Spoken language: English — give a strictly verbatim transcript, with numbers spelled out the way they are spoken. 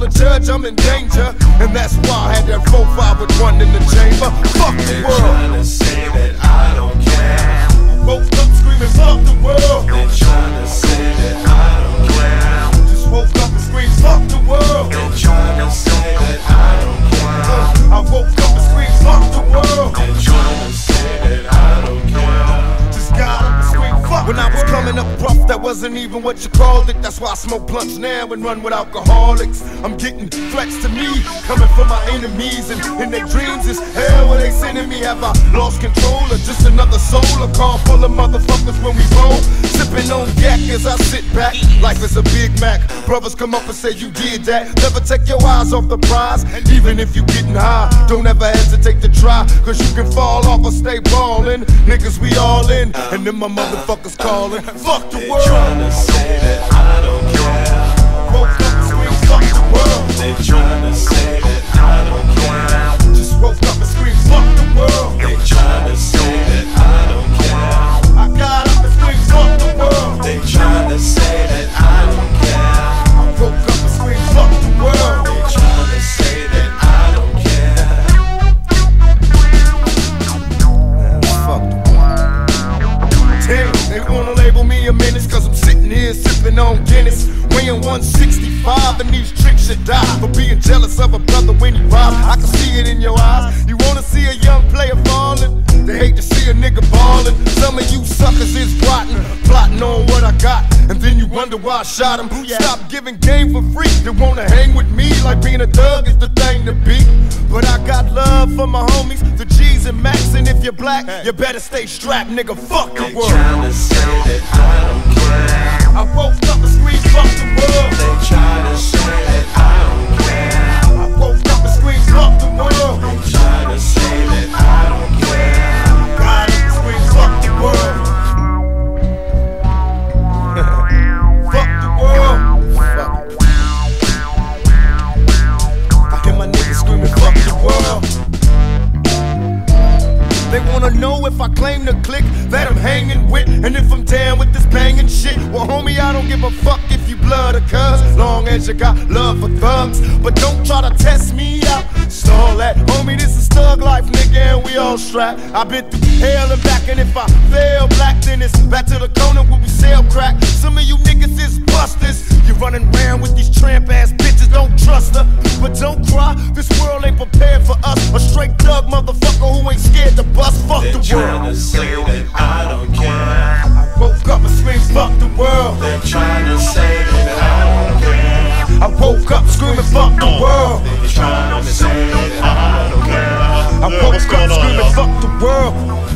a judge, I'm in danger. And that's why I had that four five with one in the chamber. Fuck the world. They're trying to say that I don't care. Woke up screaming, fuck the world. They're trying to say that I don't care. Just woke up and screamed, fuck the world. They're trying to say that I don't care. uh, I woke up and screamed, fuck the world. They're trying to say that I don't care. Just got up and screamed, fuck. When I was coming up rough, that wasn't even what you called it. That's why I smoke blunts now and run with alcoholics. I'm getting flex to me, coming from my enemies, and in their dreams is hell where they sending me. Have I lost control or just another soul? A car full of motherfuckers when we roll, sipping on yak as I sit back. Life is a Big Mac. Brothers come up and say you did that. Never take your eyes off the prize, even if you getting high. Don't ever hesitate to try, cause you can fall off or stay ballin'. Niggas, we all in, and then my motherfuckers calling. Fuck the world. They're trying to say that I don't care. Woke up and screamed, fuck the world. They're trying to say that I don't care. Just woke up and screamed, fuck the world. They're trying to say that I don't care. I got up and screamed, fuck the world. They're trying to say that I don't care. I woke up and screamed, fuck the world. They're trying to say that I don't care. Man, fuck the world. Damn, they wanna label me a menace, cause I'm sitting here sipping on Guinness, weighing one sixty-five, and these tricks should die for being jealous of a brother when he robs. I can see it in your eyes. You wanna see a young player falling? They hate to see a nigga ballin'. Some of you suckers is rotten, plotting on what I got, and then you wonder why I shot him. Stop giving game for free. They wanna hang with me like being a thug is the thing to be. But I got love for my homies, the G's and Max, and if you're black, you better stay strapped, nigga. Fuck the They're world. trying to say that I don't care. I woke up and screamed, fuck the world. They're trying to say that I don't care. I woke up and screamed, fuck the world. They're trying to say that I don't care. Got up and screamed, fuck the world. Fuck the world. Fuck it. I hear my niggas screaming, fuck the world. They wanna know if I claim the click that I'm hanging with, and if I'm down with this banging shit. Well, homie, I don't give a fuck if you blood or cuz, long as you got love for thugs. But don't try to test me out, stall that. Homie, this is thug life, nigga, and we all strapped. I've been through hell and back, and if I fail black, then it's back to the corner where we sell crack. Some of you niggas is busters. You running around with these tramp ass bitches, don't trust her. But don't cry, this world ain't prepared for us. A straight thug motherfucker who ain't scared to bust. Fuck They're the trying world. to say that I don't care. I woke up and screamed, fuck the world. They're trying to say that I don't care. I woke up screaming, fuck the world. They're trying to say that I don't care. I woke up screaming, fuck the world.